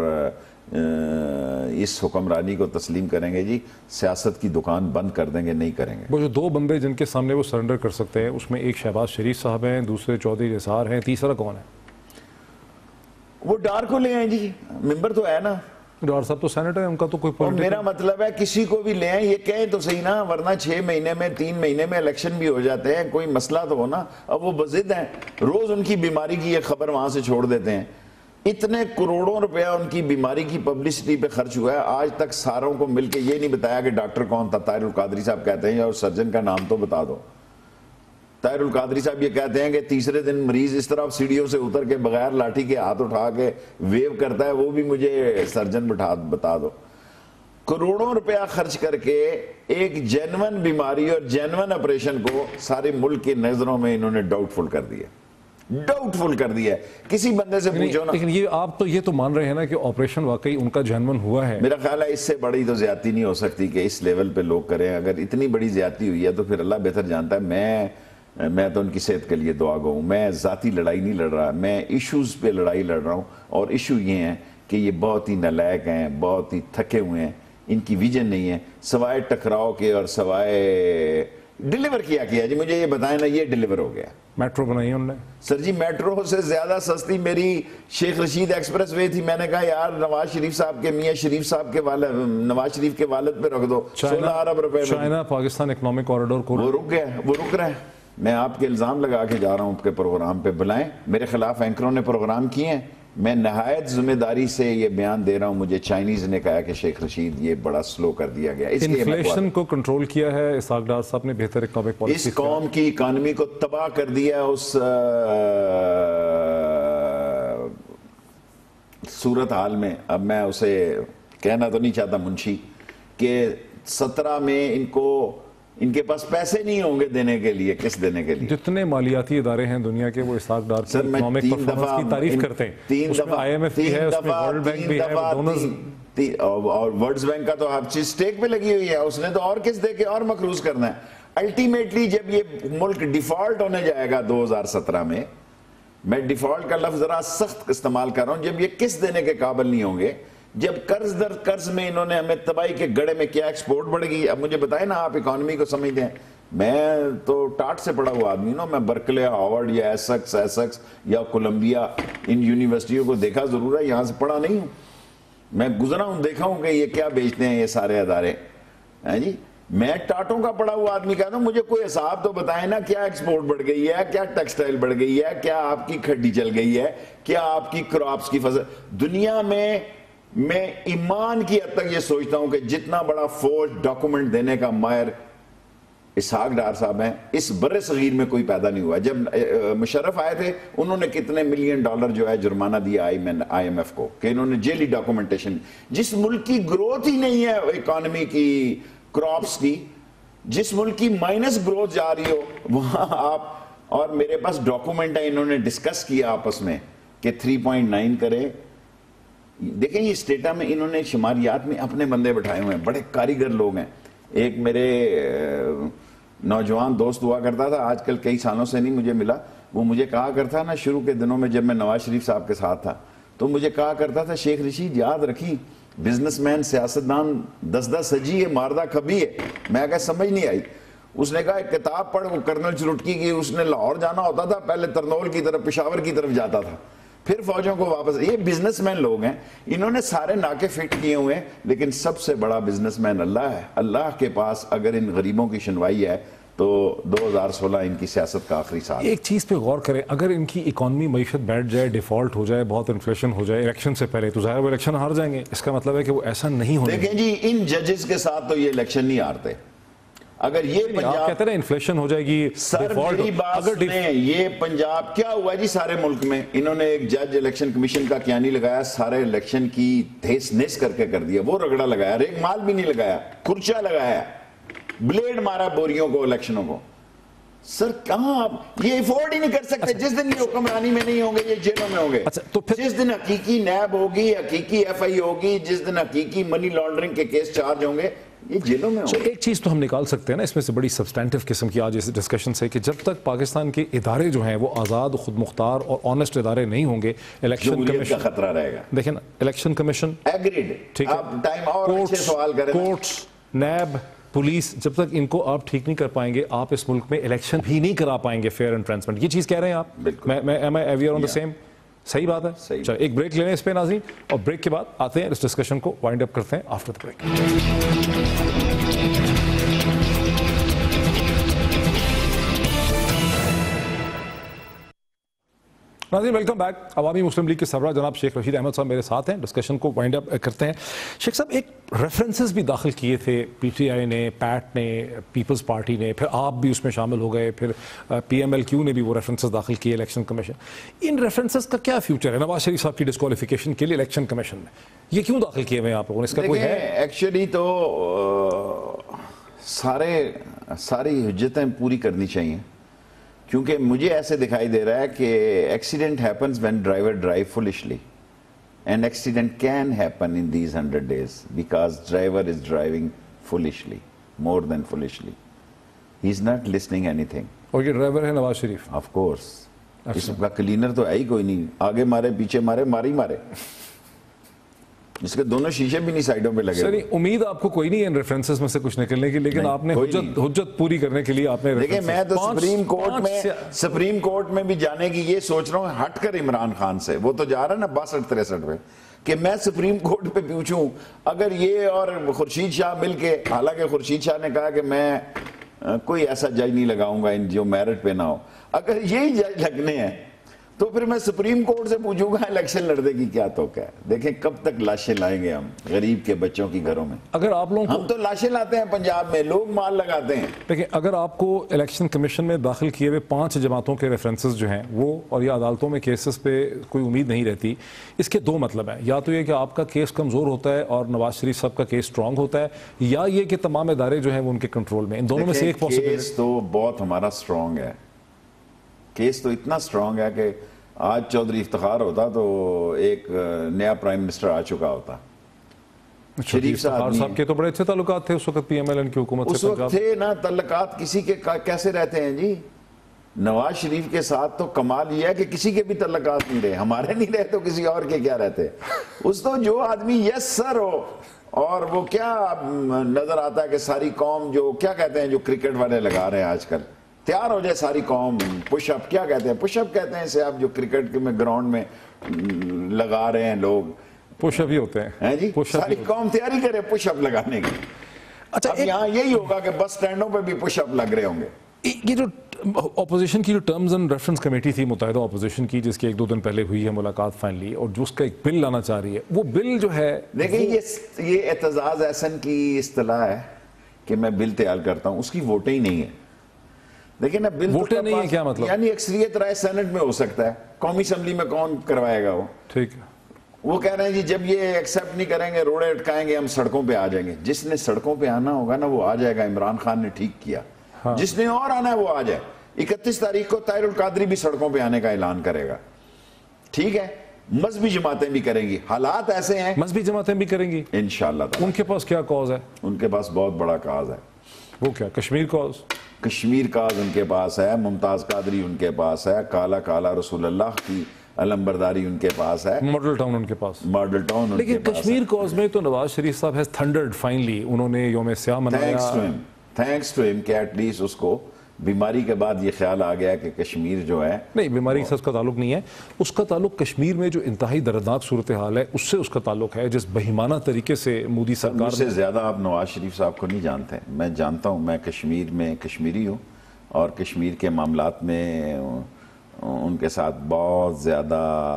C: اس حکمرانی کو تسلیم کریں گے, جی سیاست کی دکان بند کر دیں گے, نہیں کریں گے.
A: وہ جو 2 بندے جن کے سامنے وہ سرنڈر کر سکتے ہیں اس میں ایک شہباز شریف صاحب ہیں, دوسرے چودھری نثار ہیں, تیسرا کون ہے؟
C: وہ ڈار کو لے آئیں جی, ممبر تو ہے نا.
A: ڈار صاحب تو سینیٹر ہے, ان کا تو کوئی
C: اور میرا مطلب ہے کسی کو بھی لے آئیں, یہ کہیں تو صحیح نا, ورنہ 6 مہینے میں 3 مہینے میں الیکشن بھی ہو جاتے ہیں, کوئی مسئلہ تو ہو نا. اب وہ بضد ہیں, روز ان کی بیماری کی ایک خبر وہاں سے چھوڑ دیتے ہیں. اتنے کروڑوں روپیہ ان کی بیماری کی پبلسٹی پہ خرچ ہوا ہے, آج تک ساروں کو مل کے یہ نہیں بتایا کہ ڈاکٹر کون تھا. طاہر القادری صاحب کہتے ہیں اور سرجن کا نام تو بتا دو. طاہر القادری صاحب یہ کہتے ہیں کہ تیسرے دن مریض اس طرح سیڑھیوں سے اتر کے بغیر لاٹھی کے ہاتھ اٹھا کے ویو کرتا ہے, وہ بھی مجھے سرجن بتا دو. کروڑوں روپیہ خرچ کر کے ایک جینون بیماری اور جینون آپریشن کو سارے ملک کی نظروں میں انہوں نے ڈاؤٹ فل کر دیا. کسی بندے سے پوچھو نا.
A: لیکن یہ آپ تو یہ تو مان رہے ہیں نا کہ آپریشن واقعی ان کا جینون ہوا ہے.
C: میرا خیال ہے اس سے بڑی تو زیادتی نہیں ہو سکتی کہ اس لیول پہ لوگ کریں. اگر اتنی بڑی زیادتی ہوئی ہے تو پھر اللہ بہتر جانتا ہے. میں تو ان کی صحت کے لیے دعا گو ہوں. میں ذاتی لڑائی نہیں لڑ رہا, میں ایشوز پہ لڑائی لڑ رہا ہوں. اور ایشو یہ ہیں کہ یہ بہت ہی نالائق ہیں, بہت ہی تھکے ہوئے ہیں, ان کی ویژن نہیں ہے سوائے ٹکراؤ کے اور سوائے ڈیلیور کیا جی. مجھے یہ بتائیں نا, یہ ڈیلیور ہو گیا.
A: میٹرو بنائی انہوں نے
C: سر جی, میٹرو سے زیادہ سستی میری شیخ رشید ایکسپریس وے تھی. میں نے کہا یار نواز شریف صاحب کے میاں شریف صاحب کے والد, نواز شریف کے والد پہ رکھ دو 16 ارب روپے میں.
A: چائنا پاکستان اکنامک کوریڈور کو
C: وہ رک گیا, وہ رک رہا ہے. میں آپ کے الزام لگا کے جا رہا ہوں آپ کے پروگرام پہ, بلائیں. میرے خلاف اینکروں نے پروگرام کیے ہیں, میں نہایت ذمہ داری سے یہ بیان دے رہا ہوں. مجھے چائنیز نے کہا کہ شیخ رشید یہ بڑا سلو کر دیا گیا.
A: انفلیشن کو کنٹرول کیا ہے اسحاق ڈار صاحب نے, بہتر اکنامک پالیسی.
C: اس قوم کی اکانومی کو تباہ کر دیا اس صورتحال میں. اب میں اسے کہنا تو نہیں چاہتا منشی کہ 17 میں ان کے پاس پیسے نہیں ہوں گے دینے کے لیے. کس دینے کے لیے؟
A: جتنے مالیاتی ادارے ہیں دنیا کے وہ اسحاق ڈار کی اکنامک پرفارمنس کی تعریف کرتے ہیں. اس میں آئی ایم ایف بھی ہے, اس میں ورلڈ بینک بھی ہے, ڈونرز.
C: اور ورلڈ بینک کا تو ہر چیز سٹیک پہ لگی ہوئی ہے. اس نے تو اور کس دے کے اور مقروض کرنا ہے. الٹیمیٹلی جب یہ ملک ڈیفالٹ ہونے جائے گا 2017 میں ڈیفالٹ کا لفظ ذرا سخت استعمال کر رہا ہوں, جب یہ کس دینے کے قابل نہیں ہوں گے, جب قرض در قرض میں انہوں نے ہمیں تباہی کے گڑے میں کیا ایکسپورٹ بڑھ گئی. اب مجھے بتائیں نا, آپ اکانومی کو سمجھتے ہیں, میں تو ٹاٹ سے پڑھا ہوا آدمی نا, میں برکلے, ہارورڈ یا ایسکس یا کولمبیا ان یونیورسٹیوں کو دیکھا ضرور ہے, یہاں سے پڑھا نہیں ہوں. میں گزرا ہوں, دیکھا ہوں کہ یہ کیا بیچتے ہیں یہ سارے ادارے ہیں جی. میں ٹاٹوں کا پڑھا ہوا آدمی کہتا ہوں مجھے کوئی حساب تو بتائیں نا, کیا ایکسپورٹ بڑھ گئی ہے, کیا ٹیکسٹائل بڑھ گئی ہے, کیا آپ کی کھڈی چل گئی ہے, کیا آپ کی کراپس کی فصل. دنیا میں ایمان کی حد تک یہ سوچتا ہوں کہ جتنا بڑا فوج ڈاکومنٹ دینے کا ماہر اسحاق ڈار صاحب ہیں, اس بر صغیر میں کوئی پیدا نہیں ہوا. جب مشرف آئے تھے انہوں نے کتنے $1 ملین جو ہے جرمانہ دیا آئی ایم ایف کو کہ انہوں نے جیلی ڈاکومنٹیشن. جس ملک کی گروتھ ہی نہیں ہے اکانومی کی, کراپس کی, جس ملک کی مائنس گروتھ جا رہی ہو وہاں آپ, اور میرے پاس ڈاکومنٹ ہے, انہوں نے ڈسکس کیا آپس میں کہ 3.9 کرے. دیکھیں یہ اسٹیٹا میں انہوں نے شماریات میں اپنے بندے بٹھائے ہوئے ہیں, بڑے کاریگر لوگ ہیں. ایک میرے نوجوان دوست ہوا کرتا تھا, آج کل کئی سالوں سے نہیں مجھے ملا, وہ مجھے کہا کرتا نا شروع کے دنوں میں جب میں نواز شریف صاحب کے ساتھ تھا تو مجھے کہا کرتا تھا شیخ رشید یاد رکھی بزنس مین سیاستدان 10 سجی ہے ماردہ کبھی ہے. میں کہا سمجھ نہیں آئی. اس نے کہا ایک کتاب پڑھ, وہ کرنل چرٹکی کی, اس نے لاہور جانا ہوتا تھا پہلے ترنول کی طرف پشاور کی طرف جاتا تھا, پھر فوجوں کو واپس. یہ بزنس مین لوگ ہیں, انہوں نے سارے ناکے فٹ کیے ہوئے ہیں, لیکن سب سے بڑا بزنس مین اللہ ہے. اللہ کے پاس اگر ان غریبوں کی شنوائی ہے تو 2016 ان کی سیاست کا آخری سال.
A: ایک چیز پہ غور کریں, اگر ان کی اکانومی معیشت بیٹھ جائے, ڈیفالٹ ہو جائے, بہت انفلیشن ہو جائے الیکشن سے پہلے, تو ظاہر وہ الیکشن ہار جائیں گے. اس کا مطلب ہے کہ وہ ایسا نہیں ہونے.
C: دیکھیں جی ان ججز کے ساتھ تو یہ الیکشن نہیں ہارتے. اگر یہ
A: آپ کہتے ہیں انفلیشن ہو جائے گی,
C: سر میری بات سنیں, یہ پنجاب کیا ہوا جی سارے ملک میں, انہوں نے ایک جج الیکشن کمیشن کا کیا نہیں لگایا, سارے الیکشن کی تھیس نیس کر کے کر دیا. وہ رگڑا لگایا, ریک مال بھی نہیں لگایا, کھرچا لگایا, بلیڈ مارا بوریوں کو الیکشنوں کو. سر کہاں آپ یہ افورڈ ہی نہیں کر سکتے. جس دن یہ حکمرانی میں نہیں ہوں گے یہ جیلوں میں ہوں گے. جس دن حقیقی نیب ہوگی, حقیقی ایف آئی ہوگی, جس دن حقیقی منی لانڈرنگ کے کیس چارج ہوں گے یہ جیلوں میں ہوں گے.
A: ایک چیز تو ہم نکال سکتے ہیں نا اس میں سے بڑی سبسٹینٹیو قسم کی آج اس ڈسکشن سے, کہ جب تک پاکستان کے ادارے جو ہیں وہ آزاد, خود مختار اور آنیسٹ ادارے نہیں ہوں گے, الیکشن کمیشن
C: کا خطرہ رہے گا.
A: دیکھیں نا الیکشن کمیشن,
C: ایگریڈ,
A: ٹھیک ہے,
C: آپ ٹائم اور اچھے سوال کریں,
A: کورٹس, نیب, پولیس, جب تک ان کو آپ ٹھیک نہیں کر پائیں گے آپ اس ملک میں الیکشن بھی نہیں کرا پائیں گے فیئر اینڈ ٹرانسپیرنٹ. یہ چیز کہہ رہے ہیں آپ, M I ایویئر on the same? صحیح بات ہے. چلو ایک بریک لے لیں اس پہ ناظرین, اور بریک کے بعد آتے ہیں اس ڈسکشن کو وائنڈ اپ کرتے ہیں آفٹر دا بریک. ناظرین welcome back. Awami Muslim league کے سربراہ جناب شیخ رشید احمد صاحب میرے ساتھ ہیں, ڈسکشن کو وائنڈ اپ کرتے ہیں. شیخ صاحب ایک ریفرنسز بھی داخل کیے تھے پی ٹی آئی نے, پیٹ نے, پیپلز پارٹی نے, پھر آپ بھی اس میں شامل ہو گئے, پھر پی ایم ایل کیو نے بھی وہ ریفرنسز داخل کیے الیکشن کمیشن. ان ریفرنسز کا کیا فیوچر ہے نواز شریف صاحب کی ڈسکوالیفیکیشن کے لیے الیکشن کمیشن میں؟ یہ کیوں داخل کیے ہوئے ہیں آپ لوگوں نے, اس کا کوئی ہے؟
C: ایکچولی تو ساری حجتیں پوری کرنی چاہیے, کیونکہ مجھے ایسے دکھائی دے رہا ہے کہ accident happens when driver drive foolishly, and accident can happen in these 100 days because driver is driving foolishly, more than foolishly, he is not listening اینی تھنگ.
A: اور یہ ڈرائیور ہے نواز شریف؟
C: Of course. اس کا کلینر تو ہے ہی کوئی نہیں, آگے مارے پیچھے مارے ماری مارے, اس کے دونوں شیشے بھی نہیں سائڈوں پہ لگے.
A: سر امید آپ کو کوئی نہیں ہے ان ریفرنسز میں سے کچھ نکلنے کی, لیکن آپ نے حجت پوری کرنے کے لیے آپ نے
C: دیکھیں, میں تو سپریم کورٹ میں بھی جانے کی یہ سوچ رہا ہوں, ہٹ کر عمران خان سے, وہ تو جا رہا ہے نا 62-63 پہ, کہ میں سپریم کورٹ پہ پوچھوں اگر یہ اور خورشید شاہ مل کے, حالانکہ خورشید شاہ نے کہا کہ میں کوئی ایسا جج نہیں لگاؤں گا جو میرٹ پہ نہ ہو, اگر یہی جج لگنے ہیں تو پھر میں سپریم کورٹ سے پوچھوں گا الیکشن لڑنے کی کیا توقع ہے. دیکھیں کب تک لاشیں لائیں گے ہم غریب کے بچوں کی گھروں میں.
A: اگر آپ لوگ
C: ہم تو لاشیں لاتے ہیں پنجاب میں, لوگ مال لگاتے ہیں.
A: دیکھیں اگر آپ کو الیکشن کمیشن میں داخل کیے ہوئے 5 جماعتوں کے ریفرنسز جو ہیں وہ, اور یہ عدالتوں میں کیسز پہ کوئی امید نہیں رہتی, اس کے 2 مطلب ہیں. یا تو یہ کہ آپ کا کیس کمزور ہوتا ہے اور نواز شریف صاحب کا کیس اسٹرانگ ہوتا ہے, یا یہ کہ تمام ادارے جو ہیں وہ ان کے کنٹرول میں. ان دونوں میں سے ایک پاسبل.
C: کیس تو بہت ہمارا اسٹرانگ ہے, کیس تو اتنا اسٹرانگ ہے کہ آج چودھری افتخار ہوتا تو ایک نیا پرائم منسٹر آ چکا ہوتا.
A: شریف صاحب کے تو بڑے اچھے تعلقات تھے اس وقت پی ایم ایل این کی حکومت سے.
C: اس وقت تھے نا تعلقات, کسی کے کیسے رہتے ہیں جی, نواز شریف کے ساتھ تو کمال یہ ہے کہ کسی کے بھی تعلقات نہیں رہے، ہمارے نہیں رہے تو کسی اور کے کیا رہتے. اس تو جو آدمی یس سر ہو، اور وہ کیا نظر آتا ہے کہ ساری قوم جو کیا کہتے ہیں جو کرکٹ والے لگا رہے ہیں آج کل، تیار ہو جائے ساری قوم پش اپ، کیا کہتے ہیں پش اپ کہتے ہیں اسے آپ، جو کرکٹ میں گراؤنڈ میں لگا رہے ہیں لوگ
A: پش اپ ہی ہوتے ہیں
C: جی، ساری قوم تیاری کرے پش اپ لگانے کی.
A: اچھا
C: اب یہاں یہی ہوگا کہ بس سٹینڈوں پہ بھی پش اپ لگ رہے ہوں گے.
A: یہ جو اپوزیشن کی جو ٹرمز اینڈ ریفرنس کمیٹی تھی متحدہ اپوزیشن کی، جس کی 1-2 دن پہلے ہوئی ہے ملاقات فائنلی، اور جو اس کا ایک بل لانا چاہ رہی ہے، وہ بل جو ہے
C: دیکھیں یہ اعتزاز احسن کی اصطلاح ہے کہ میں بل تیار کرتا ہوں، اس کی ووٹیں ہی نہیں ہے. لیکن اب بل
A: ووٹیں نہیں ہے کیا مطلب؟
C: یعنی اکثریت رائے سینٹ میں ہو سکتا ہے، قومی اسمبلی میں کون کروائے گا وہ؟
A: ٹھیک ہے.
C: وہ کہہ رہے ہیں جی جب یہ ایکسیپٹ نہیں کریں گے، روڑے اٹکائیں گے، ہم سڑکوں پہ آ جائیں گے. جس نے سڑکوں پہ آنا ہوگا نا وہ آ جائے گا، عمران خان نے ٹھیک کیا. جس نے اور آنا ہے وہ آ جائے. 31 تاریخ کو طاہر القادری بھی سڑکوں پہ آنے کا اعلان کرے گا، ٹھیک ہے. مذہبی جماعتیں بھی کریں گی. حالات ایسے ہیں،
A: مذہبی جماعتیں بھی کریں گی
C: انشاءاللہ تعالی.
A: ان کے پاس کیا کاز ہے؟
C: ان کے پاس بہت بڑا کاز ہے.
A: وہ کیا؟ کشمیر کاز؟
C: کشمیر کاز ان کے پاس ہے، ممتاز قادری ان کے پاس ہے، کالا کالا رسول اللہ کی علمبرداری ان کے پاس ہے،
A: ماڈل ٹاؤن ان کے پاس،
C: ماڈل ٹاؤن ان کے
A: لیکن
C: پاس.
A: کشمیر کاز میں تو نواز شریف صاحب ہیز تھنڈرڈ فائنلی، انہوں نے یوم سیاہ منایا.
C: تھینکس ٹو ہم کہ ایٹ لیسٹ اس کو بیماری کے بعد یہ خیال آ گیا کہ کشمیر جو ہے،
A: نہیں بیماری سے اس کا تعلق نہیں ہے، اس کا تعلق کشمیر میں جو انتہائی دردناک صورتحال ہے اس سے اس کا تعلق ہے، جس بہیمانہ طریقے سے مودی سرکار
C: مجھ سے زیادہ آپ نواز شریف صاحب کو نہیں جانتے. میں جانتا ہوں، میں کشمیر میں کشمیری ہوں، اور کشمیر کے معاملات میں ان کے ساتھ بہت زیادہ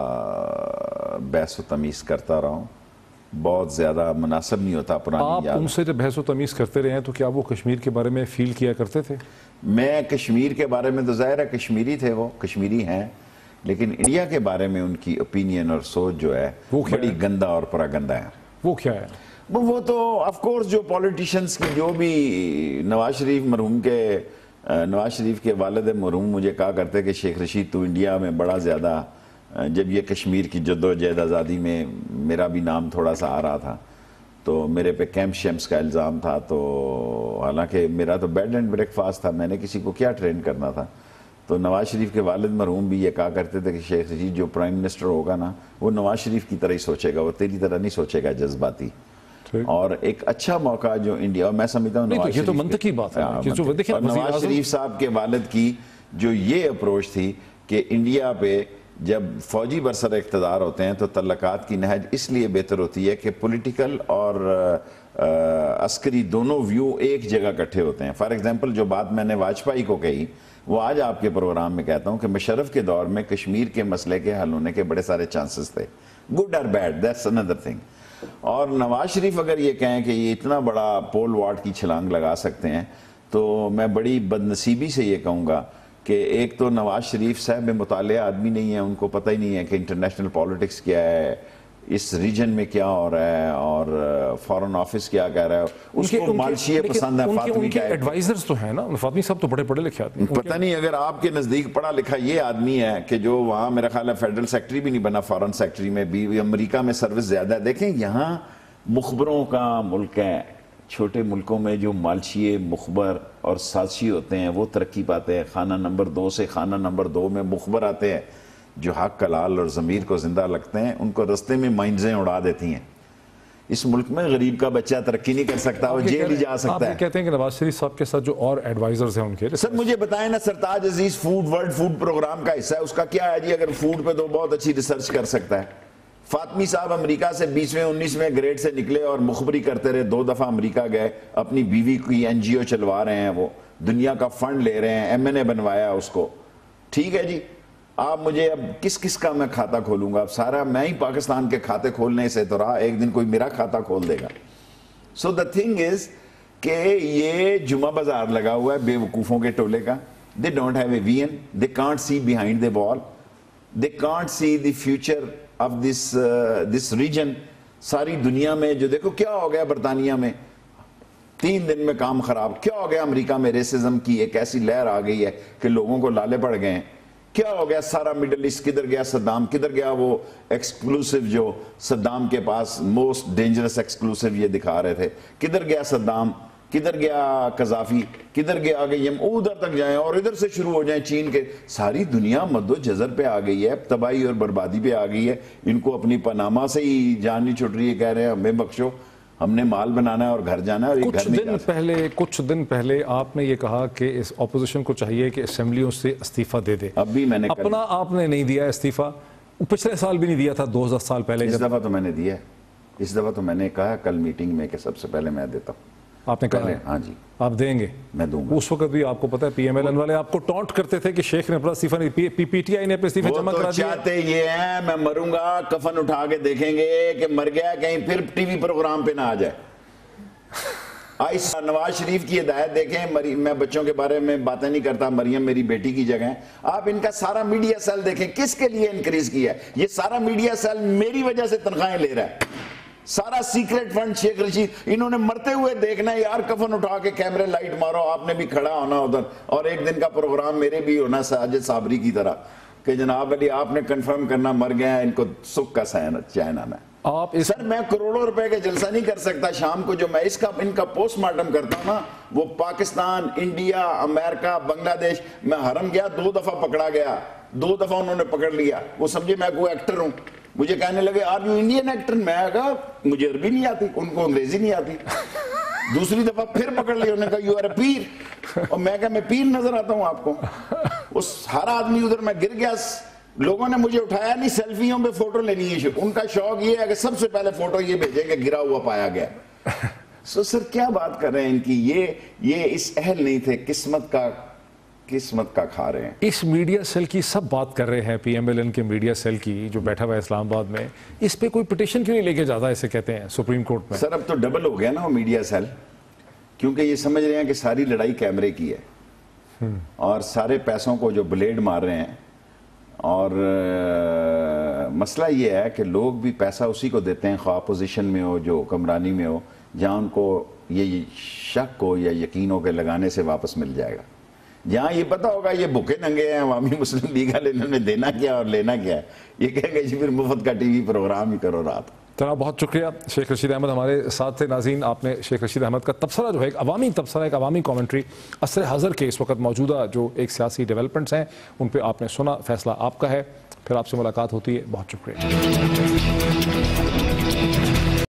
C: بحث و تمیز کرتا رہا ہوں. بہت زیادہ مناسب نہیں ہوتا پرانی
A: آپ
C: یاد.
A: ان سے جب بحث و تمیز کرتے رہے ہیں تو کیا وہ کشمیر کے بارے میں فیل کیا کرتے تھے؟
C: میں کشمیر کے بارے میں تو ظاہر ہے کشمیری تھے، وہ کشمیری ہیں، لیکن انڈیا کے بارے میں ان کی اوپینین اور سوچ جو ہے وہ بڑی گندا اور پراگندا ہے.
A: وہ کیا ہے؟
C: وہ تو آف کورس جو پولیٹیشنز کی جو بھی نواز شریف کے والد مرحوم مجھے کہا کرتے کہ شیخ رشید تو انڈیا میں بڑا زیادہ، جب یہ کشمیر کی جد و جہد آزادی میں میرا بھی نام تھوڑا سا آ رہا تھا تو میرے پہ کیمپ شیمپس کا الزام تھا. تو حالانکہ میرا تو بیڈ اینڈ بریک فاسٹ تھا، میں نے کسی کو کیا ٹرین کرنا تھا. تو نواز شریف کے والد مرحوم بھی یہ کہا کرتے تھے کہ شیخ رشید جو پرائم منسٹر ہوگا نا وہ نواز شریف کی طرح ہی سوچے گا، وہ تیری طرح نہیں سوچے گا جذباتی. اور ایک اچھا موقع جو انڈیا، اور میں سمجھتا ہوں
A: یہ تو منطقی بات ہے،
C: نواز شریف صاحب کے والد کی جو یہ اپروچ تھی کہ انڈیا پہ جب فوجی برسر اقتدار ہوتے ہیں تو تعلقات کی نہج اس لیے بہتر ہوتی ہے کہ پولیٹیکل اور عسکری دونوں ویو ایک جگہ اکٹھے ہوتے ہیں. فار ایگزامپل جو بات میں نے واجپئی کو کہی وہ آج آپ کے پروگرام میں کہتا ہوں کہ مشرف کے دور میں کشمیر کے مسئلے کے حل ہونے کے بڑے سارے چانسز تھے، گڈ اور بیڈ، دیٹس another thing. اور نواز شریف اگر یہ کہیں کہ یہ اتنا بڑا پول واٹ کی چھلانگ لگا سکتے ہیں تو میں بڑی بدنصیبی سے یہ کہوں گا کہ ایک تو نواز شریف صاحب مطالعہ آدمی نہیں ہے، ان کو پتہ ہی نہیں ہے کہ انٹرنیشنل پالیٹکس کیا ہے، اس ریجن میں کیا ہو رہا ہے، اور فارن آفس کیا کہہ رہا ہے. اس کو مالشیے پسند ہے. فاطمی
A: کے ایڈوائزرز تو ہیں نا، فاطمی صاحب تو بڑے پڑھے لکھے آدمی ہیں.
C: پتہ نہیں اگر آپ کے نزدیک پڑھا لکھا یہ آدمی ہے کہ جو وہاں میرا خیال ہے فیڈرل سیکٹری بھی نہیں بنا، فارن سیکٹری میں بھی، امریکہ میں سروس زیادہ ہے. دیکھیں یہاں مخبروں کا ملک ہے. چھوٹے ملکوں میں جو مالشیے مخبر اور سازشی ہوتے ہیں وہ ترقی پاتے ہیں. خانہ نمبر 2 سے خانہ نمبر 2 میں مخبر آتے ہیں جو حق کلال اور ضمیر کو زندہ لگتے ہیں، ان کو رستے میں مائنزیں اڑا دیتی ہیں. اس ملک میں غریب کا بچہ ترقی نہیں کر سکتا، وہ جیل ہی جا سکتا ہے.
A: آپ یہ کہتے ہیں کہ نواز شریف صاحب کے ساتھ جو اور ایڈوائزرز ہیں ان کے
C: سر مجھے بتائیں نا، Sartaj Aziz world food programme کا حصہ ہے، اس کا کیا ہے جی؟ اگر فوڈ پہ تو بہت اچھی ریسرچ کر سکتا ہے. فاطمی صاحب امریکہ سے 20ویں 19ویں گریڈ سے نکلے اور مخبری کرتے رہے، 2 دفعہ امریکہ گئے، اپنی بیوی کی NGO چلوا رہے ہیں، وہ دنیا کا فنڈ لے رہے ہیں، MNA بنوایا اس کو. ٹھیک ہے جی، آپ مجھے اب کس کا میں کھاتا کھولوں گا؟ اب سارا میں ہی پاکستان کے کھاتے کھولنے سے تو رہا، ایک دن کوئی میرا کھاتا کھول دے گا. سو دا تھنگ از کہ یہ جمعہ بازار لگا ہوا ہے بے وقوفوں کے ٹولے کا. They don't have a vision, they can't see behind the wall, they can't see the future of this region. ساری دنیا میں جو دیکھو کیا ہو گیا، برطانیہ میں 3 دن میں کام خراب. کیا ہو گیا امریکہ میں؟ ریسزم کی ایک ایسی لہر آ گئی ہے کہ لوگوں کو لالے پڑ گئے ہیں. کیا ہو گیا سارا مڈل ایسٹ؟ کدھر گیا صدام؟ کدھر گیا وہ ایکسکلوسیو جو صدام کے پاس موسٹ ڈینجرس ایکسکلوسیو یہ دکھا رہے تھے؟ کدھر گیا صدام؟ کدھر گیا قذافی, کدھر گیا آگے یم, ادھر تک جائیں اور ادھر سے شروع ہو جائیں چین کے. ساری دنیا مد و جزر پہ آ گئی ہے, تباہی اور بربادی پہ آ گئی ہے. ان کو اپنی پاناما سے ہی جان نہیں چھٹ رہی ہے, کہہ رہے ہیں ہمیں بخشو, ہم نے مال بنانا ہے اور گھر جانا ہے, اور
A: کچھ دن پہلے آپ نے یہ کہا کہ اس اپوزیشن کو چاہیے کہ اسمبلیوں سے استعفیٰ دے دے.
C: اب بھی میں نے
A: اپنا آپ نے نہیں دیا استعفیٰ, پچھلے سال بھی نہیں دیا تھا, 2010 سال پہلے.
C: اس دفعہ تو میں نے دیا ہے, اس دفعہ تو میں نے کہا کل میٹنگ میں کہ سب سے پہلے میں دیتا ہوں.
A: آپ نے کہا؟
C: ہاں جی,
A: آپ دیں گے؟
C: میں دوں گا.
A: اس وقت بھی آپ کو پتا ہے پی ایم ایل این والے آپ کو ٹونٹ کرتے تھے کہ شیخ نے اپنا استعفیٰ نہیں, پی ٹی آئی نے اپنے استعفے جمع کرا دیا.
C: چاہتے یہ ہیں میں مروں گا, کفن اٹھا کے دیکھیں گے کہ مر گیا, کہیں پھر ٹی وی پروگرام پہ نہ آ جائے. نواز شریف کی ہدایت دیکھیں, میں بچوں کے بارے میں باتیں نہیں کرتا, مریم میری بیٹی کی جگہ ہے. آپ ان کا سارا میڈیا سیل دیکھیں, کس کے لیے انکریز کیا ہے. یہ سارا میڈیا سیل میری وجہ سے تنخواہیں لے رہا ہے. سارا سیکریٹ فنڈ شیخ رشید, انہوں نے مرتے ہوئے دیکھنا ہے یار, کفن اٹھا کے کیمرے لائٹ مارو, آپ نے بھی کھڑا ہونا ادھر, اور ایک دن کا پروگرام میرے بھی ہونا ساجد صابری کی طرح کہ جناب علی آپ نے کنفرم کرنا مر گیا, ان کو سکھ کا چین آنا ہے. سر میں کروڑوں روپے کا جلسہ نہیں کر سکتا شام کو, جو میں ان کا پوسٹ مارٹم کرتا ہوں نا, وہ پاکستان, انڈیا, امریکہ, بنگلہ دیش. میں حرم گیا 2 دفعہ پکڑا گیا, 2 دفعہ انہوں نے پکڑ لیا, وہ سمجھے میں کوئی ایکٹر ہوں. مجھے کہنے لگے آر یو انڈین ایکٹر, میں کہا مجھے عربی نہیں آتی, ان کو انگریزی نہیں آتی. دوسری دفعہ پھر پکڑ لیا, انہوں نے کہا یو آر اے پیر, اور میں کہا میں پیر نظر آتا ہوں آپ کو. اس ہر آدمی ادھر, میں گر گیا, لوگوں نے مجھے اٹھایا نہیں, سیلفیوں پہ فوٹو لینی ہے. ان کا شوق یہ ہے کہ سب سے پہلے فوٹو یہ بھیجیں کہ گرا ہوا پایا گیا. سر کیا بات کر رہے ہیں ان کی, یہ اس اہل نہیں تھے, قسمت کا کھا رہے ہیں.
A: اس میڈیا سیل کی سب بات کر رہے ہیں, پی ایم ایل این کے میڈیا سیل کی جو بیٹھا ہوا ہے اسلام آباد میں, اس پہ کوئی پٹیشن کیوں نہیں لے کے جاتا اسے کہتے ہیں سپریم کورٹ میں.
C: سر اب تو ڈبل ہو گیا نا وہ میڈیا سیل, کیونکہ یہ سمجھ رہے ہیں کہ ساری لڑائی کیمرے کی ہے, اور سارے پیسوں کو جو بلیڈ مار رہے ہیں. اور مسئلہ یہ ہے کہ لوگ بھی پیسہ اسی کو دیتے ہیں, خواہ اپوزیشن میں ہو, جو حکمرانی میں ہو, جہاں ان کو یہ شک ہو یا یقین ہو کہ لگانے سے واپس مل جائے گا. جہاں یہ پتا ہوگا یہ بھوکے ننگے ہیں عوامی مسلم لیگ والے, انہوں نے دینا کیا اور لینا کیا ہے, یہ کہیں گے جی پھر مفت کا ٹی وی پروگرام ہی کرو رات.
A: جناب بہت شکریہ. شیخ رشید احمد ہمارے ساتھ تھے. ناظرین, آپ نے شیخ رشید احمد کا تبصرہ جو ہے, ایک عوامی تبصرہ, ایک عوامی کامنٹری عصر حاضر کے اس وقت موجودہ جو ایک سیاسی ڈیولپمنٹس ہیں ان پہ آپ نے سنا, فیصلہ آپ کا ہے. پھر آپ سے ملاقات ہوتی ہے. بہت شکریہ.